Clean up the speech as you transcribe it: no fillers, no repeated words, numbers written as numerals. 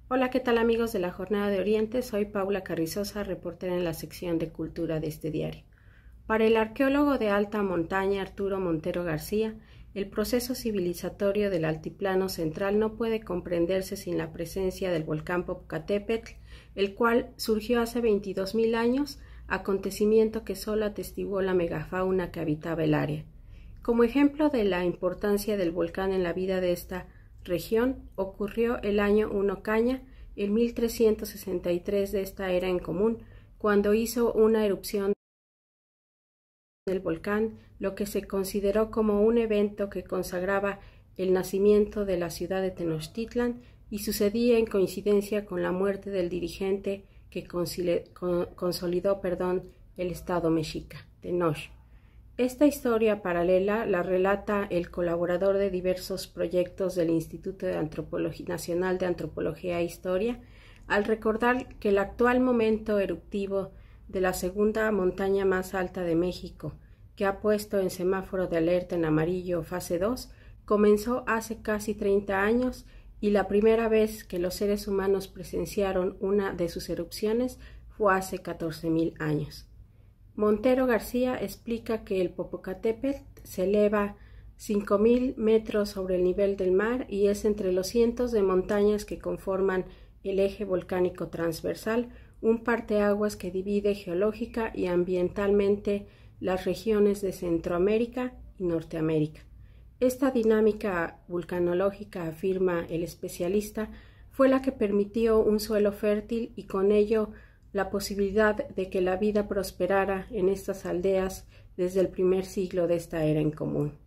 Hola, ¿qué tal amigos de la Jornada de Oriente? Soy Paula Carrizosa, reportera en la sección de Cultura de este diario. Para el arqueólogo de alta montaña Arturo Montero García, el proceso civilizatorio del Altiplano Central no puede comprenderse sin la presencia del volcán Popocatépetl, el cual surgió hace 22.000 años, acontecimiento que solo atestiguó la megafauna que habitaba el área. Como ejemplo de la importancia del volcán en la vida de esta región, ocurrió el año 1 Caña, el 1363 de esta era en común, cuando hizo una erupción del volcán, lo que se consideró como un evento que consagraba el nacimiento de la ciudad de Tenochtitlan y sucedía en coincidencia con la muerte del dirigente que consolidó el estado mexica, Tenoch. Esta historia paralela la relata el colaborador de diversos proyectos del Instituto Nacional de Antropología e Historia, al recordar que el actual momento eruptivo de la segunda montaña más alta de México, que ha puesto en semáforo de alerta en amarillo fase 2, comenzó hace casi 30 años y la primera vez que los seres humanos presenciaron una de sus erupciones fue hace 14.000 años. Montero García explica que el Popocatépetl se eleva 5.000 metros sobre el nivel del mar y es entre los cientos de montañas que conforman el eje volcánico transversal, un parteaguas que divide geológica y ambientalmente las regiones de Centroamérica y Norteamérica. Esta dinámica vulcanológica, afirma el especialista, fue la que permitió un suelo fértil y con ello la posibilidad de que la vida prosperara en estas aldeas desde el primer siglo de esta era en común.